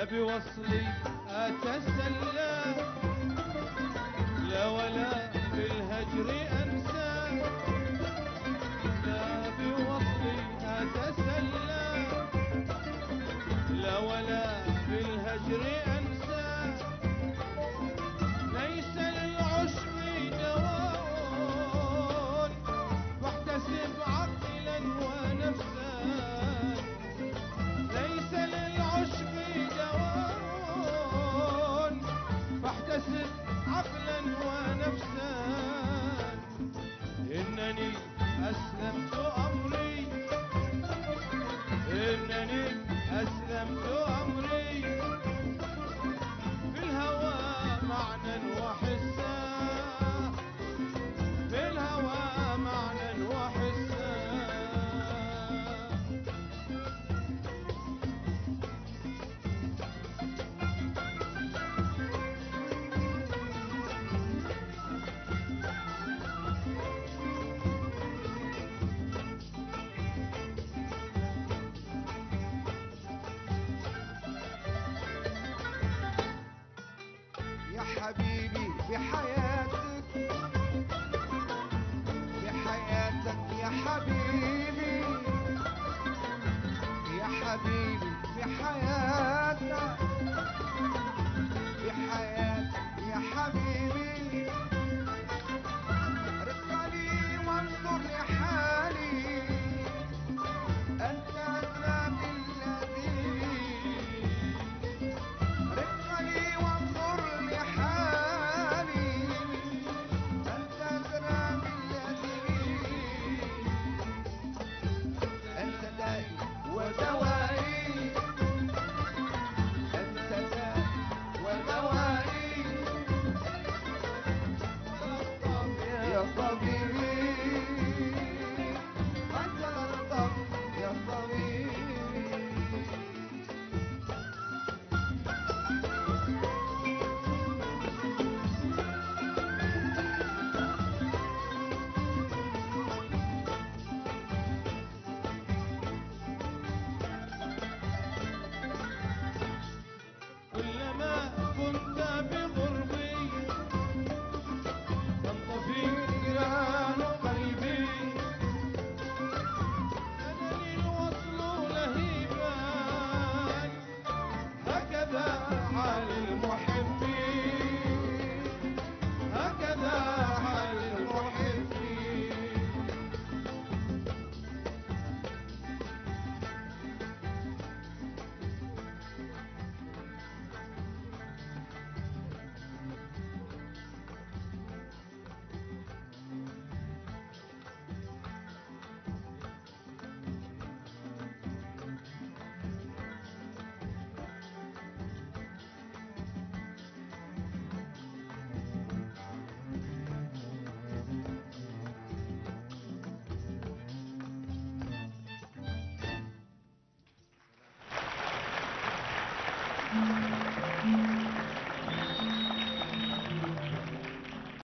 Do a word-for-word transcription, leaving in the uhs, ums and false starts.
بوصلي أتسلى، لا ولا بالهجر أنسى، لا بوصلي أتسلى، لا ولا بالهجر أنسى، ليس للعشق دواء واحتسب عقلا ونفسا، ليس للعشق دواء فاحتسب عقلا ونفسا، إنني أسلمت أمري، إنني أسلمت أمري في الهوى معنى وحسا، في الهوى معنى وحسا. يا حبيبي بحياتك، بحياتك يا حبيبي، يا حبيبي بحياتك، بحياتك يا حبيبي، رق لي وانظر لحالي، أنت أدرى بالذي، رق لي وانظر لحالي، أنت أدرى بالذي، أنت دائي ودوائي، أنت دائي ودوائي، يا طبيبي أنت الطب يا طبيبي. كلما كنت بقربي تنطفي نيران قلبي، أنا لي الوصل لهيبا، هكذا حال المحبين، هكذا حال المحبين. Thank you.